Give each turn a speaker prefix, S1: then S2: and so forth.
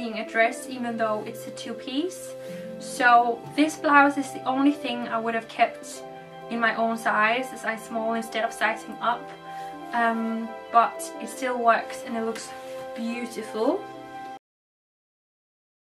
S1: being a dress, even though it's a two-piece. So this blouse is the only thing I would have kept in my own size, a size small instead of sizing up, but it still works and it looks beautiful.